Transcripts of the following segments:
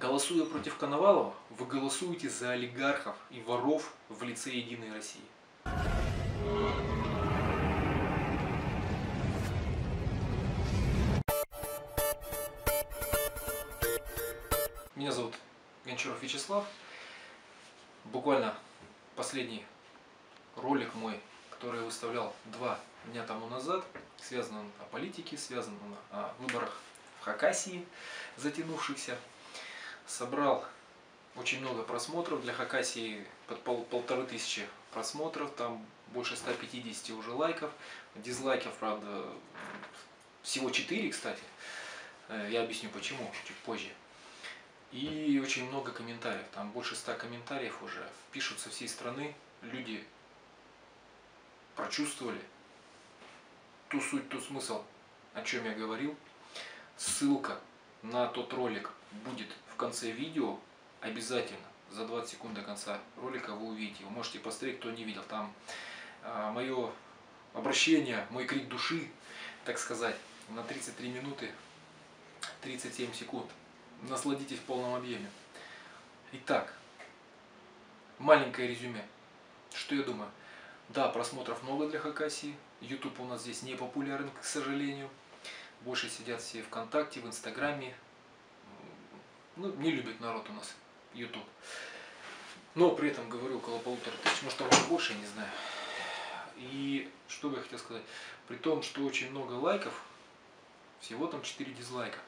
Голосуя против Коновалова, вы голосуете за олигархов и воров в лице Единой России. Меня зовут Гончаров Вячеслав. Буквально последний ролик мой, который я выставлял 2 дня тому назад, связан он о политике, связан он о выборах в Хакасии, затянувшихся. Собрал очень много просмотров. Для Хакасии под 1500 просмотров, там больше 150 уже лайков. Дизлайков, правда, всего 4, кстати. Я объясню почему чуть позже. И очень много комментариев, там больше 100 комментариев уже. Пишут со всей страны, люди прочувствовали ту суть, тот смысл, о чем я говорил. Ссылка на тот ролик будет в конце видео. Обязательно за 20 секунд до конца ролика вы увидите. Вы можете посмотреть, кто не видел. Там мое обращение, мой крик души, так сказать, на 33 минуты 37 секунд. Насладитесь в полном объеме. Итак, маленькое резюме. Что я думаю? Да, просмотров много для Хакасии. YouTube у нас здесь не популярен, к сожалению. Больше сидят все ВКонтакте, в Инстаграме. Ну, не любит народ у нас YouTube. Но при этом, говорю, около 1500, может там уже больше, я не знаю. И что бы я хотел сказать? При том, что очень много лайков, всего там 4 дизлайка.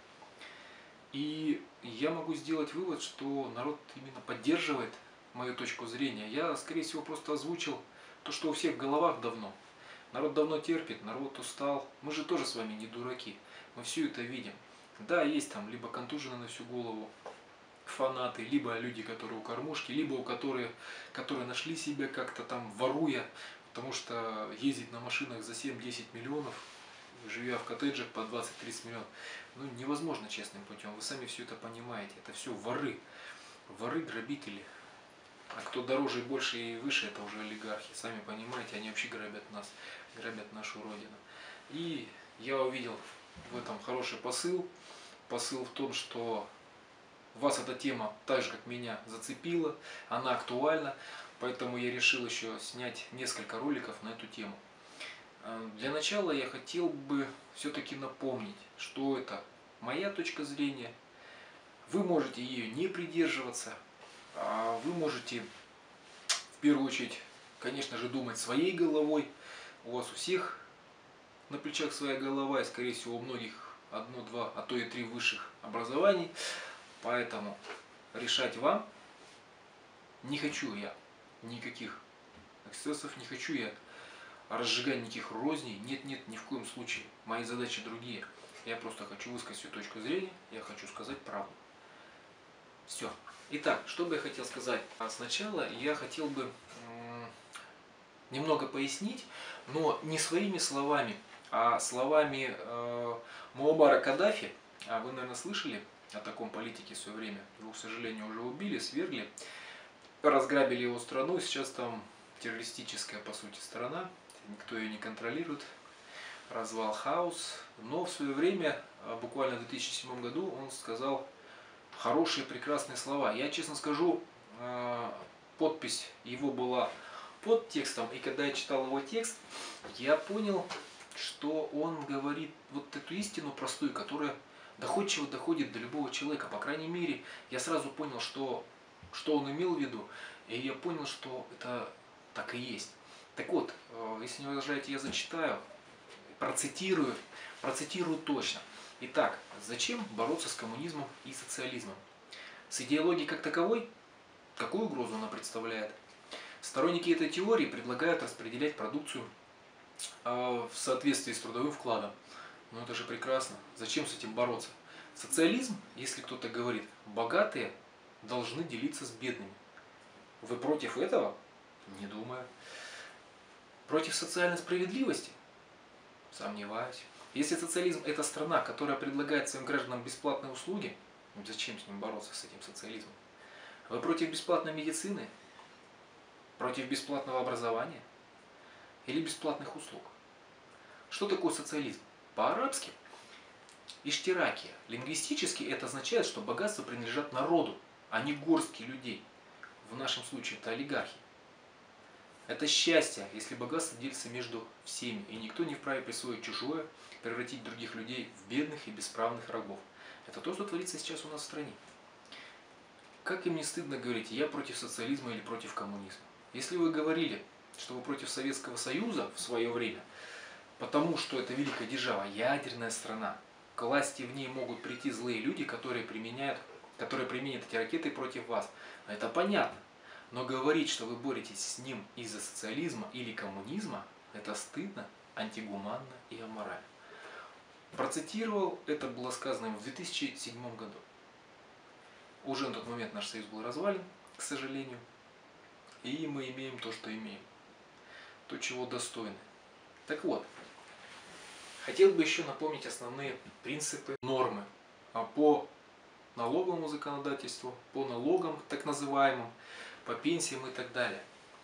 И я могу сделать вывод, что народ именно поддерживает мою точку зрения. Я, скорее всего, просто озвучил то, что у всех в головах давно. Народ давно терпит, народ устал. Мы же тоже с вами не дураки. Мы все это видим. Да, есть там либо контужены на всю голову фанаты, либо люди, которые у кормушки, либо у которые нашли себя как-то там воруя, потому что ездить на машинах за 7-10 миллионов, живя в коттеджах по 20-30 миллионов, ну, невозможно честным путем. Вы сами все это понимаете. Это все воры. Воры, грабители. А кто дороже, больше и выше, это уже олигархи. Сами понимаете, они вообще грабят нас, грабят нашу родину. И я увидел в этом хороший посыл. Посыл в том, что вас эта тема, так же как меня, зацепила, она актуальна. Поэтому я решил еще снять несколько роликов на эту тему. Для начала я хотел бы все-таки напомнить, что это моя точка зрения. Вы можете ее не придерживаться, а вы можете в первую очередь, конечно же, думать своей головой. У вас у всех на плечах своя голова, и, скорее всего, у многих 1, 2, а то и 3 высших образований. Поэтому решать вам. Не хочу я никаких эксцессов, не хочу я разжигать никаких розней. Нет, нет, ни в коем случае. Мои задачи другие. Я просто хочу высказать свою точку зрения, я хочу сказать правду. Все. Итак, что бы я хотел сказать? Сначала я хотел бы немного пояснить, но не своими словами, а словами Муаммара Каддафи. Вы, наверное, слышали о таком политике в свое время. Его, к сожалению, уже убили, свергли, разграбили его страну. Сейчас там террористическая, по сути, страна. Никто ее не контролирует. Развал, хаос. Но в свое время, буквально в 2007 году, он сказал хорошие, прекрасные слова. Я, честно скажу, подпись его была под текстом. И когда я читал его текст, я понял, что он говорит вот эту истину простую, которая доходчиво доходит до любого человека. По крайней мере, я сразу понял, что он имел в виду. И я понял, что это так и есть. Так вот, если не возражаете, я зачитаю, процитирую точно. Итак, зачем бороться с коммунизмом и социализмом? С идеологией как таковой? Какую угрозу она представляет? Сторонники этой теории предлагают распределять продукцию в соответствии с трудовым вкладом. Ну это же прекрасно. Зачем с этим бороться? Социализм, если кто-то говорит, богатые должны делиться с бедными. Вы против этого? Не думаю. Против социальной справедливости? Сомневаюсь. Если социализм это страна, которая предлагает своим гражданам бесплатные услуги, зачем с ним бороться, с этим социализмом? Вы против бесплатной медицины? Против бесплатного образования? Или бесплатных услуг? Что такое социализм? По-арабски Иштиракия. Лингвистически это означает, что богатства принадлежат народу, а не горстке людей. В нашем случае это олигархи. Это счастье, если богатство делится между всеми, и никто не вправе присвоить чужое, превратить других людей в бедных и бесправных рабов. Это то, что творится сейчас у нас в стране. Как им не стыдно говорить, я против социализма или против коммунизма? Если вы говорили, что вы против Советского Союза в свое время, потому что это великая держава, ядерная страна, к власти в ней могут прийти злые люди, которые применят эти ракеты против вас. Это понятно. Но говорить, что вы боретесь с ним из-за социализма или коммунизма, это стыдно, антигуманно и аморально. Процитировал, это было сказано им в 2007 году. Уже на тот момент наш союз был развален, к сожалению. И мы имеем то, что имеем. То, чего достойны. Так вот, хотел бы еще напомнить основные принципы, нормы по налоговому законодательству, по налогам так называемым, по пенсиям и так далее.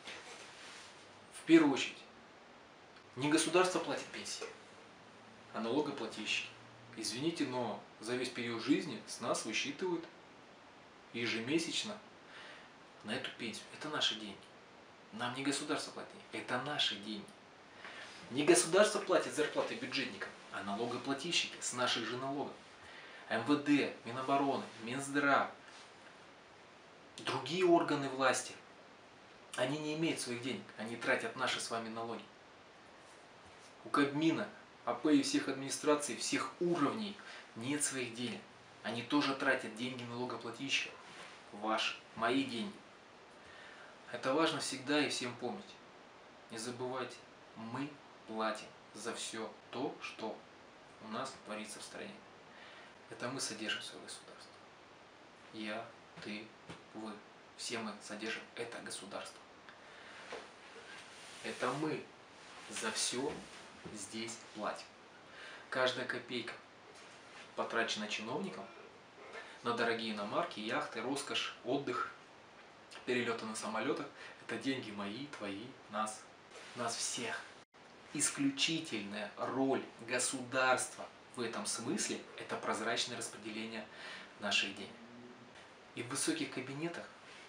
В первую очередь, не государство платит пенсии, а налогоплательщики. Извините, но за весь период жизни с нас высчитывают ежемесячно на эту пенсию. Это наши деньги. Нам не государство платит, это наши деньги. Не государство платит зарплаты бюджетникам, а налогоплательщики с наших же налогов. МВД, Минобороны, Минздрав, другие органы власти, они не имеют своих денег, они тратят наши с вами налоги. У Кабмина, АП и всех администраций, всех уровней нет своих денег. Они тоже тратят деньги налогоплательщиков. Ваши, мои деньги. Это важно всегда и всем помнить. Не забывайте, мы платим за все то, что у нас творится в стране. Это мы содержим свое государство. Я, ты, вы. Все мы содержим это государство. Это мы за все здесь платим. Каждая копейка, потрачена чиновником на дорогие иномарки, яхты, роскошь, отдых, перелеты на самолетах, это деньги мои, твои, нас всех. Исключительная роль государства в этом смысле – это прозрачное распределение наших денег. И в высоких кабинетах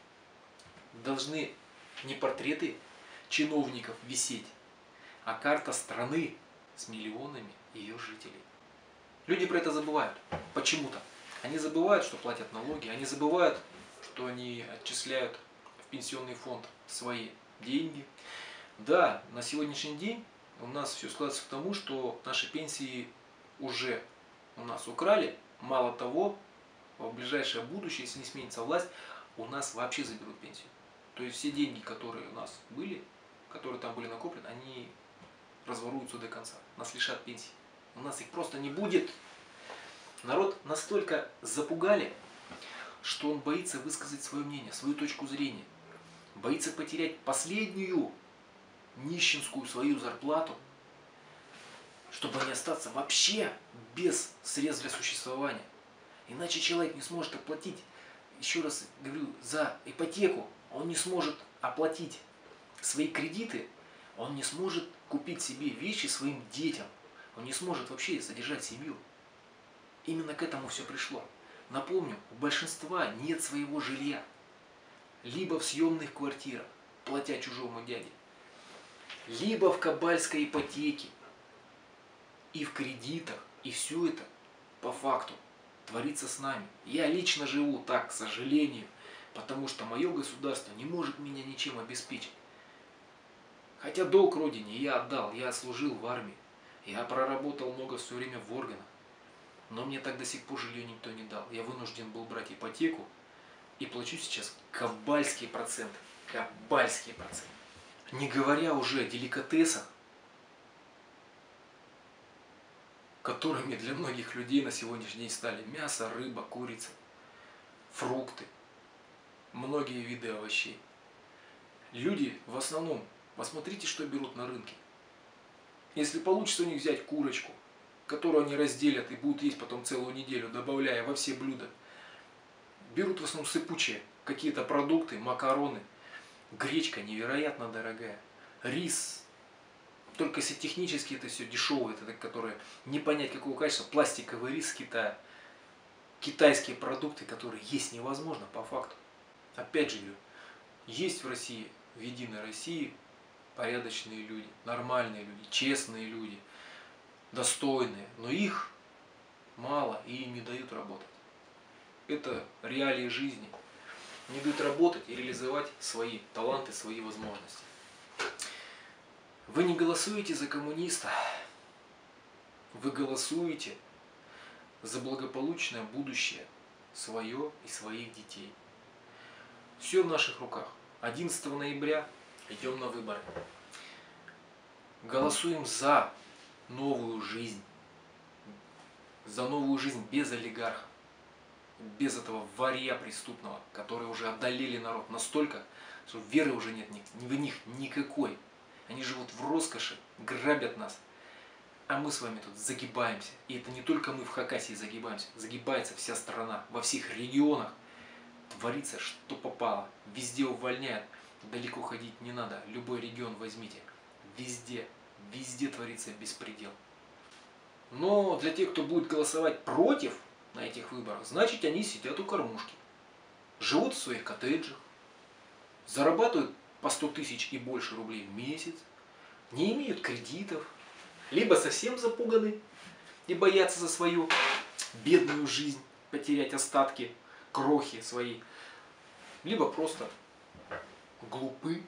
должны не портреты чиновников висеть, а карта страны с миллионами ее жителей. Люди про это забывают. Почему-то. Они забывают, что платят налоги, они забывают, что они отчисляют в пенсионный фонд свои деньги. Да, на сегодняшний день у нас все складывается к тому, что наши пенсии уже у нас украли. Мало того, в ближайшее будущее, если не сменится власть, у нас вообще заберут пенсию. То есть все деньги, которые у нас были, которые там были накоплены, они разворуются до конца. Нас лишат пенсии. У нас их просто не будет. Народ настолько запугали, что он боится высказать свое мнение, свою точку зрения. Боится потерять последнюю нищенскую свою зарплату, чтобы не остаться вообще без средств для существования. Иначе человек не сможет оплатить, еще раз говорю, за ипотеку, он не сможет оплатить свои кредиты, он не сможет купить себе вещи своим детям, он не сможет вообще содержать семью. Именно к этому все пришло. Напомню, у большинства нет своего жилья. Либо в съемных квартирах, платя чужому дяде, либо в кабальской ипотеке и в кредитах. И все это по факту творится с нами. Я лично живу так, к сожалению, потому что мое государство не может меня ничем обеспечить. Хотя долг родине я отдал, я служил в армии, я проработал много все время в органах. Но мне так до сих пор жилье никто не дал. Я вынужден был брать ипотеку и плачу сейчас кабальские проценты. Кабальские проценты. Не говоря уже о деликатесах, которыми для многих людей на сегодняшний день стали мясо, рыба, курица, фрукты, многие виды овощей. Люди в основном, посмотрите, что берут на рынке. Если получится у них взять курочку, которую они разделят и будут есть потом целую неделю, добавляя во все блюда, берут в основном сыпучие какие-то продукты, макароны, гречка невероятно дорогая, рис Только если технически это все дешевое, это которые не понять какого качества, пластиковый рис Китая, китайские продукты, которые есть невозможно по факту. Опять же говорю, есть в России, в Единой России порядочные люди, нормальные люди, честные люди, достойные, но их мало и им не дают работать. Это реалии жизни. Не дают работать и реализовать свои таланты, свои возможности. Вы не голосуете за коммуниста, вы голосуете за благополучное будущее свое и своих детей. Все в наших руках. 11 ноября идем на выборы. Голосуем за новую жизнь. За новую жизнь без олигархов. Без этого варья преступного, которые уже одолели народ настолько, что веры уже нет в них никакой. Они живут в роскоши, грабят нас. А мы с вами тут загибаемся. И это не только мы в Хакасии загибаемся. Загибается вся страна. Во всех регионах творится, что попало. Везде увольняют. Далеко ходить не надо. Любой регион возьмите. Везде творится беспредел. Но для тех, кто будет голосовать против на этих выборах, значит они сидят у кормушки. Живут в своих коттеджах. Зарабатывают по 100 тысяч и больше рублей в месяц, не имеют кредитов, либо совсем запуганы и боятся за свою бедную жизнь потерять остатки, крохи свои, либо просто глупы,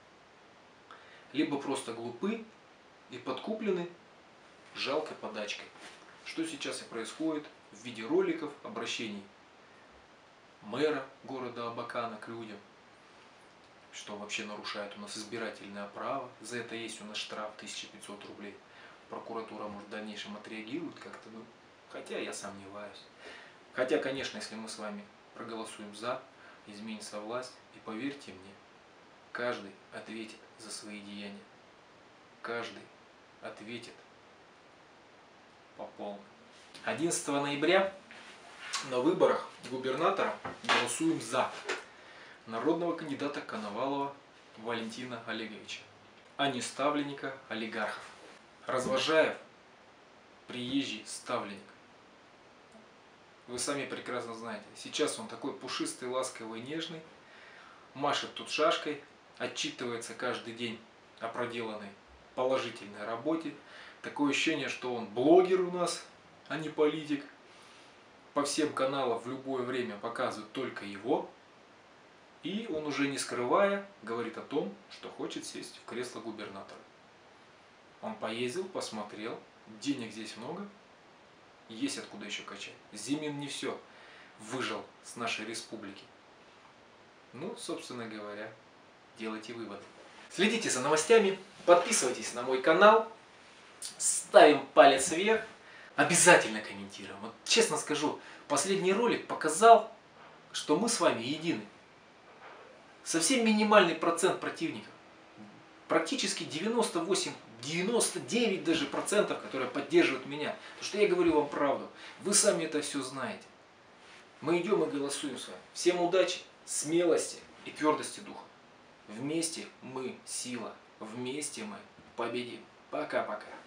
и подкуплены жалкой подачкой. Что сейчас и происходит в виде роликов, обращений мэра города Абакана к людям, что вообще нарушает у нас избирательное право. За это есть у нас штраф 1500 рублей. Прокуратура, может, в дальнейшем отреагирует как-то. Ну, хотя я сомневаюсь. Хотя, конечно, если мы с вами проголосуем за, изменится власть. И поверьте мне, каждый ответит за свои деяния. Каждый ответит по полной. 11 ноября на выборах губернатора голосуем за народного кандидата Коновалова Валентина Олеговича, а не ставленника олигархов. Развожаев – приезжий ставленник. Вы сами прекрасно знаете, сейчас он такой пушистый, ласковый, нежный, машет тут шашкой, отчитывается каждый день о проделанной положительной работе. Такое ощущение, что он блогер у нас, а не политик. По всем каналам в любое время показывают только его. И он уже не скрывая говорит о том, что хочет сесть в кресло губернатора. Он поездил, посмотрел, денег здесь много, есть откуда еще качать. Зимин не все выжил с нашей республики. Ну, собственно говоря, делайте выводы. Следите за новостями, подписывайтесь на мой канал, ставим палец вверх, обязательно комментируем. Вот честно скажу, последний ролик показал, что мы с вами едины. Совсем минимальный процент противников. Практически 99 даже процентов, которые поддерживают меня. Потому что я говорю вам правду. Вы сами это все знаете. Мы идем и голосуем с вами. Всем удачи, смелости и твердости духа. Вместе мы сила. Вместе мы победим. Пока-пока.